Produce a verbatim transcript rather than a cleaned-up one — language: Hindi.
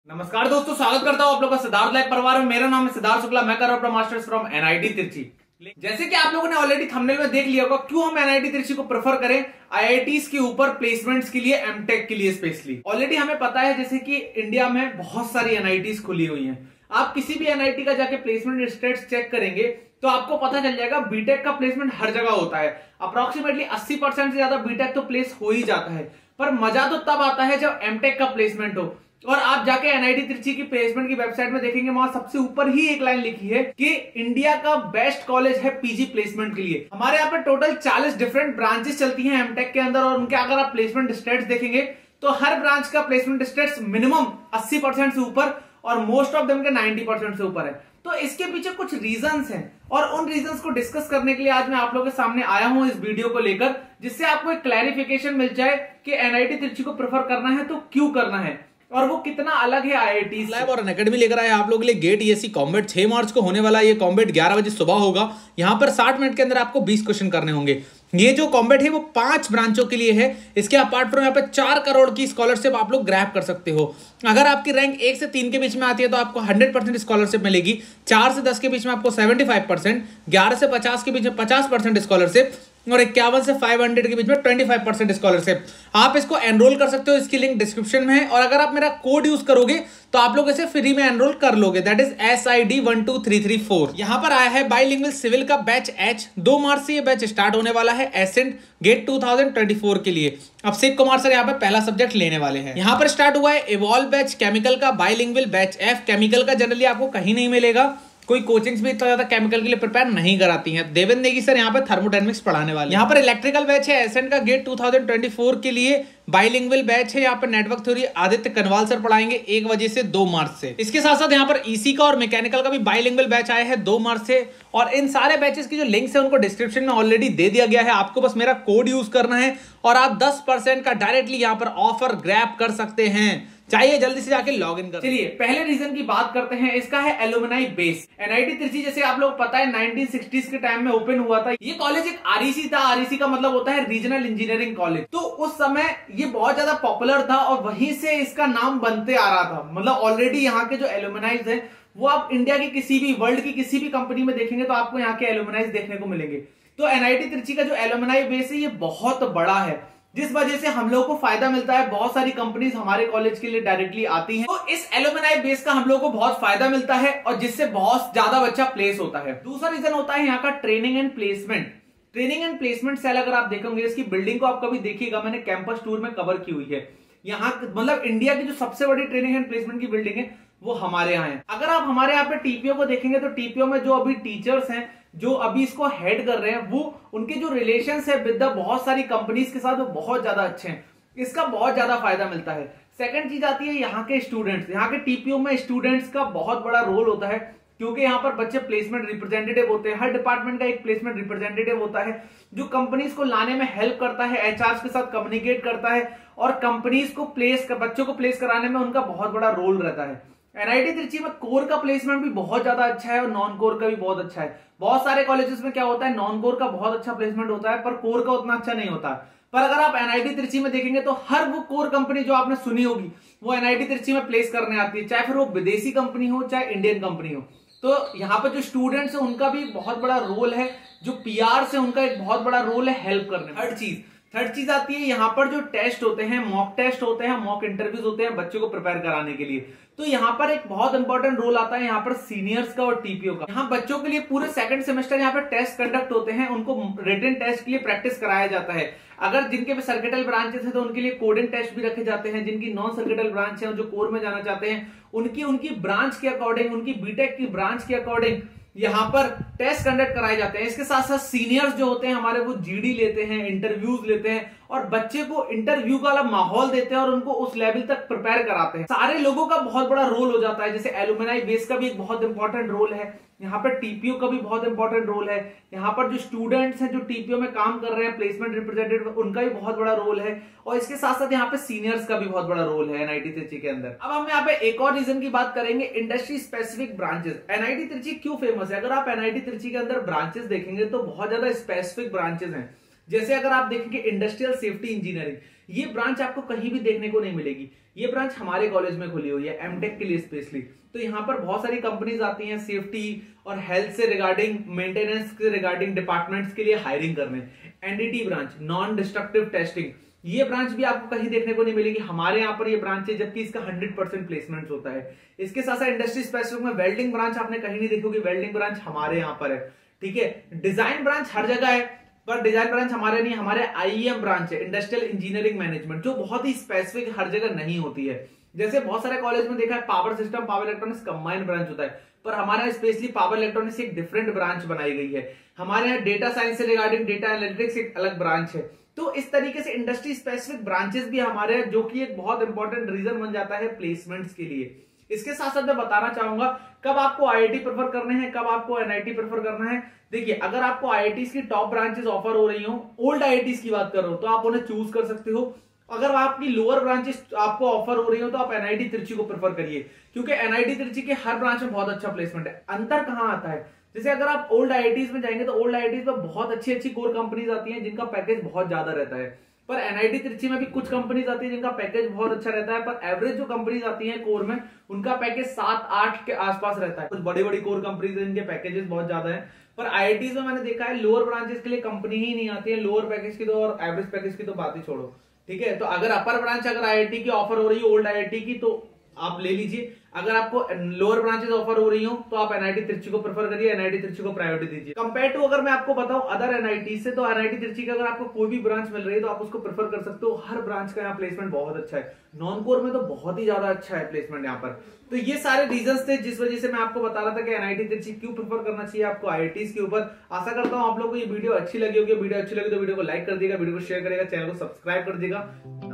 नमस्कार दोस्तों, स्वागत करता हूं आप लोगों का सिद्धार्थ लाइव परिवार में। मेरा नाम है सिद्धार्थ शुक्ला, मैं कर रहा हूं मास्टर्स फ्रॉम एनआईटी तिरछी। जैसे कि आप लोगों ने ऑलरेडी थंबनेल में देख लिया होगा, क्यों हम एनआईटी तिरछी को प्रेफर करें आईआईटीज के ऊपर प्लेसमेंट्स के लिए, एमटेक के लिए स्पेशली। ऑलरेडी हमें पता है जैसे कि इंडिया में बहुत सारी एनआईटीज खुली हुई हैं। आप किसी भी एनआईटी का जाके प्लेसमेंट स्टेट्स चेक करेंगे तो आपको पता चल जाएगा बीटेक का प्लेसमेंट हर जगह होता है। अप्रोक्सीमेटली अस्सी परसेंट से ज्यादा बीटेक तो प्लेस हो ही जाता है। पर मजा तो तब आता है जब एमटेक का प्लेसमेंट हो। और आप जाके एनआईटी तिरछी की प्लेसमेंट की वेबसाइट में देखेंगे, वहां सबसे ऊपर ही एक लाइन लिखी है कि इंडिया का बेस्ट कॉलेज है पीजी प्लेसमेंट के लिए। हमारे यहाँ पे टोटल चालीस डिफरेंट ब्रांचेस चलती हैं एमटेक के अंदर, और उनके अगर आप प्लेसमेंट स्टेट्स देखेंगे तो हर ब्रांच का प्लेसमेंट स्टेट्स मिनिमम अस्सी परसेंट से ऊपर और मोस्ट ऑफ देम के नब्बे परसेंट से ऊपर है। तो इसके पीछे कुछ रीजंस हैं, और उन रीजंस को डिस्कस करने के लिए आज मैं आप लोगों के सामने आया हूं इस वीडियो को लेकर, जिससे आपको एक क्लैरिफिकेशन मिल जाए कि एनआईटी तिरछी को प्रेफर करना है तो क्यों करना है और वो कितना अलग है आईआईटी लाइव और अनअकैडमी लेकर आए आप लोगों के लिए गेट ईएससी कॉम्बैट छह मार्च को होने वाला। ये कॉम्बैट ग्यारह बजे सुबह होगा। यहाँ पर साठ मिनट के अंदर आपको बीस क्वेश्चन करने होंगे। ये जो कॉम्बैट है वो पांच ब्रांचों के लिए है। इसके अपार्ट फ्रॉम यहाँ पे चार करोड़ की स्कॉलरशिप आप लोग ग्रैब कर सकते हो। अगर आपकी रैंक एक से तीन के बीच में आती है तो आपको हंड्रेड परसेंट स्कॉलरशिप मिलेगी। चार से दस के बीच में आपको सेवेंटी फाइव परसेंट, ग्यारह से पचास के बीच में पचास परसेंट स्कॉलरशिप, और इक्यावन से पाँच सौ के बीच में पच्चीस परसेंट स्कॉलरशिप। आप इसको एनरोल कर सकते हो, इसकी लिंक डिस्क्रिप्शन में है। और अगर आप मेरा कोड यूज करोगे तो आप लोग इसे फ्री में एनरोल कर लोगे, that is S I D one two three three four. यहाँ पर आया है बाइलिंगुअल सिविल का बैच एच। दो मार्च से ये बैच स्टार्ट होने वाला है Ascent GATE two thousand twenty four के लिए। अभिषेक कुमार सर यहाँ पर पहला सब्जेक्ट लेने वाले हैं। यहाँ पर स्टार्ट हुआ है इवॉल्व बैच केमिकल का, बाइलिंगुअल बैच एफ। केमिकल का जनरली आपको कहीं नहीं मिलेगा, कोई कोचिंग्स भी इतना ज्यादा केमिकल के लिए प्रिपेयर नहीं कराती हैं। देवेंद्र नेगी सर यहाँ पर थर्मोडायनेमिक्स पढ़ाने वाले। यहाँ पर इलेक्ट्रिकल बैच है एसेंट का GATE two thousand twenty four के लिए। बाइलिंगुअल बैच है यहाँ पर network theory Aditya Kanwal sir पढ़ाएंगे एक बजे से दो मार्च से। इसके साथ साथ यहाँ पर ईसी का और मैकेनिकल का भी बाइलिंगुअल बैच आया है दो मार्च से। और इन सारे बैचेस की जो लिंक्स है उनको डिस्क्रिप्शन में ऑलरेडी दे दिया गया है। आपको बस मेरा कोड यूज करना है और आप दस परसेंट का डायरेक्टली यहाँ पर ऑफर ग्रैब कर सकते हैं। चाहिए जल्दी से जाके लॉग इन कर। चलिए पहले रीजन की बात करते हैं। इसका है एलुमनाई बेस। एनआईटी तिरछी जैसे आप लोग पता है नाइनटीन सिक्सटीज़ के टाइम में ओपन हुआ था। ये कॉलेज एक आरईसी था। आरईसी का मतलब होता है रीजनल इंजीनियरिंग कॉलेज। तो उस समय ये बहुत ज्यादा पॉपुलर था और वहीं से इसका नाम बनते आ रहा था। मतलब ऑलरेडी यहाँ के जो एलुमनाइज है वो आप इंडिया की किसी भी, वर्ल्ड की किसी भी कंपनी में देखेंगे तो आपको यहाँ के एलुमनाइज देखने को मिलेंगे। तो एनआईटी तिरछी का जो एलुमनाई बेस है ये बहुत बड़ा है, जिस वजह से हम लोग को फायदा मिलता है। बहुत सारी कंपनीज हमारे कॉलेज के लिए डायरेक्टली आती हैं, तो इस एलुमनाई बेस का हम लोग को बहुत फायदा मिलता है और जिससे बहुत ज्यादा बच्चा प्लेस होता है। दूसरा रीजन होता है यहाँ का training and placement. Training and placement cell अगर आप देखेंगे, इसकी बिल्डिंग को आप कभी देखिएगा, मैंने कैंपस टूर में कवर की हुई है। यहाँ मतलब इंडिया की जो सबसे बड़ी ट्रेनिंग एंड प्लेसमेंट की बिल्डिंग है वो हमारे यहाँ है। अगर आप हमारे यहाँ पे टीपीओ को देखेंगे तो टीपीओ में जो अभी टीचर्स हैं, जो अभी इसको हेड कर रहे हैं, वो उनके जो रिलेशंस है विद द बहुत सारी कंपनीज के साथ वो बहुत ज्यादा अच्छे हैं। इसका बहुत ज्यादा फायदा मिलता है। सेकंड चीज आती है यहाँ के स्टूडेंट्स। यहाँ के टीपीओ में स्टूडेंट्स का बहुत बड़ा रोल होता है, क्योंकि यहाँ पर बच्चे प्लेसमेंट रिप्रेजेंटेटिव होते हैं। हर डिपार्टमेंट का एक प्लेसमेंट रिप्रेजेंटेटिव होता है जो कंपनीज को लाने में हेल्प करता है, एचआर के साथ कम्युनिकेट करता है और कंपनीज को प्लेस कर, बच्चों को प्लेस कराने में उनका बहुत बड़ा रोल रहता है। एनआईटी तिरछी में कोर का प्लेसमेंट भी बहुत ज्यादा अच्छा है और नॉन कोर का भी बहुत अच्छा है। बहुत सारे कॉलेजेस में क्या होता है, नॉन कोर का बहुत अच्छा प्लेसमेंट होता है पर कोर का उतना अच्छा नहीं होता। पर अगर आप एनआईटी तिरछी में देखेंगे तो हर वो कोर कंपनी जो आपने सुनी होगी वो एनआईटी तिरछी में प्लेस करने आती है, चाहे फिर वो विदेशी कंपनी हो चाहे इंडियन कंपनी हो। तो यहाँ पर जो स्टूडेंट्स है उनका भी बहुत बड़ा रोल है, जो पीआर से उनका एक बहुत बड़ा रोल है हेल्प करने में। थर्ड चीज थर्ड चीज आती है यहाँ पर जो टेस्ट होते हैं, मॉक टेस्ट होते हैं, मॉक इंटरव्यूज होते हैं बच्चों को प्रिपेयर कराने के लिए। तो यहाँ पर एक बहुत इंपॉर्टेंट रोल आता है यहाँ पर सीनियर्स का और टीपीओ का। यहाँ बच्चों के लिए पूरे सेकंड सेमेस्टर यहाँ पर टेस्ट कंडक्ट होते हैं, उनको रिटन टेस्ट के लिए प्रैक्टिस कराया जाता है। अगर जिनके भी सर्किटल ब्रांचेस है तो उनके लिए कोडिंग टेस्ट भी रखे जाते हैं। जिनकी नॉन सर्किटल ब्रांच है, जो कोर में जाना चाहते हैं, उनकी उनकी ब्रांच के अकॉर्डिंग, उनकी बीटेक की ब्रांच के अकॉर्डिंग यहाँ पर टेस्ट कंडक्ट कराए जाते हैं। इसके साथ साथ सीनियर्स जो होते हैं हमारे, वो जीडी लेते हैं, इंटरव्यूज लेते हैं और बच्चे को इंटरव्यू का माहौल देते हैं और उनको उस लेवल तक प्रिपेयर कराते हैं। सारे लोगों का बहुत बड़ा रोल हो जाता है। जैसे एलुमनाई बेस का भी एक बहुत इंपॉर्टेंट रोल है, यहाँ पर टीपीओ का भी बहुत इंपॉर्टेंट रोल है, यहाँ पर जो स्टूडेंट्स हैं जो टीपीओ में काम कर रहे हैं प्लेसमेंट रिप्रेजेंटेटिव, उनका भी बहुत बड़ा रोल है, और इसके साथ साथ यहाँ पे सीनियर्स का भी बहुत बड़ा रोल है एनआईटी तिरछी के अंदर। अब हम यहाँ पे एक और रीजन की बात करेंगे, इंडस्ट्री स्पेसिफिक ब्रांचेस। एनआईटी तिरछी क्यों फेमस है? अगर आप एनआईटी तिरछी के अंदर ब्रांचेस देखेंगे तो बहुत ज्यादा स्पेसिफिक ब्रांचेस हैं, जैसे अगर आप देखेंगे इंडस्ट्रियल सेफ्टी इंजीनियरिंग, ये ब्रांच आपको कहीं भी देखने को नहीं मिलेगी। ये ब्रांच हमारे कॉलेज में खुली हुई है एमटेक के लिए स्पेशली। तो यहाँ पर बहुत सारी कंपनीज आती हैं सेफ्टी और हेल्थ से रिगार्डिंग, मेंटेनेंस से रिगार्डिंग डिपार्टमेंट्स के लिए हायरिंग करने। NDT branch, non destructive testing, ये ब्रांच भी आपको कहीं देखने को नहीं मिलेगी, हमारे यहाँ पर ये ब्रांच है, जबकि इसका हंड्रेड परसेंट प्लेसमेंट होता है। इसके साथ साथ इंडस्ट्री स्पेसिफिक में वेल्डिंग ब्रांच आपने कहीं नहीं देखी होगी, वेल्डिंग ब्रांच हमारे यहाँ पर है। ठीक है, डिजाइन ब्रांच हर जगह है, पर डिजाइन ब्रांच हमारे नहीं, हमारे आईईएम ब्रांच है, इंडस्ट्रियल इंजीनियरिंग मैनेजमेंट, जो बहुत ही स्पेसिफिक हर जगह नहीं होती है। जैसे बहुत सारे कॉलेज में देखा है power system, power electronics combined branch होता है, पर हमारे यहाँ स्पेशली पावर इलेक्ट्रॉनिक्स एक डिफरेंट ब्रांच बनाई गई है। हमारे यहाँ डेटा साइंस से रिगार्डिंग डेटा एनालिटिक्स एक अलग ब्रांच है। तो इस तरीके से इंडस्ट्री स्पेसिफिक ब्रांचेस भी हमारे हैं, जो कि एक बहुत इंपॉर्टेंट रीजन बन जाता है प्लेसमेंट्स के लिए। इसके साथ साथ मैं बताना चाहूंगा कब आपको आईआईटी प्रेफर करने हैं, कब आपको एनआईटी प्रेफर करना है। देखिए, अगर आपको आईआईटी की टॉप ब्रांचेस ऑफर हो रही हो, ओल्ड आईआईटी की बात कर रहा हूं, तो आप उन्हें चूज कर सकते हो। अगर आपकी लोअर ब्रांचेस आपको ऑफर हो रही हो, तो आप एनआईटी तिरछी को प्रेफर करिए, क्योंकि एनआईटी तिरछी के हर ब्रांच में बहुत अच्छा प्लेसमेंट है। अंतर कहां आता है, जैसे अगर आप ओल्ड आईआईटीज में जाएंगे तो ओल्ड आईआईटीज में बहुत अच्छी अच्छी कोर कंपनीज आती हैं जिनका पैकेज बहुत ज्यादा रहता है, पर एनआईटी तिरछी में भी कुछ कंपनीज आती है जिनका पैकेज बहुत अच्छा रहता है, पर एवरेज जो कंपनीज आती हैं कोर में, उनका पैकेज सात आठ के आसपास रहता है। कुछ बड़ी बड़ी कोर कंपनीज है जिनके पैकेजेस बहुत ज्यादा है, पर आईआईटीज में मैंने देखा है लोअर ब्रांचेस के लिए कंपनी ही नहीं आती है, लोअर पैकेज की तो और एवरेज पैकेज की तो बात ही छोड़ो। ठीक है, तो अगर अपर ब्रांच अगर आईआईटी की ऑफर हो रही है ओल्ड आईआईटी की, तो आप ले लीजिए। अगर आपको लोअर ब्रांचेस ऑफर हो रही हो, तो आप एनआईटी तिरछी को प्रेफर करिए, एनआईटी तिरछी को प्रायोरिटी दीजिए। कंपेयर टू अगर मैं आपको बताऊं अदर एनआईटी से, तो एनआईटी तिरछी का अगर आपको कोई भी ब्रांच मिल रही है तो आप उसको प्रेफर कर सकते हो। हर ब्रांच का यहाँ प्लेसमेंट बहुत अच्छा है, नॉन कोर में तो बहुत ही ज्यादा अच्छा है प्लेसमेंट यहाँ पर। तो ये सारे रीजंस थे जिस वजह से मैं आपको बता रहा था कि एनआईटी तिरछी क्यों प्रेफर करना चाहिए आपको आईआईटीज के ऊपर। आशा करता हूँ आप लोगों को ये वीडियो अच्छी लगी होगी। वीडियो अच्छी लगी तो वीडियो को लाइक कर दीजिएगा, वीडियो को शेयर करेगा, चैनल को सब्सक्राइब कर दीजिएगा।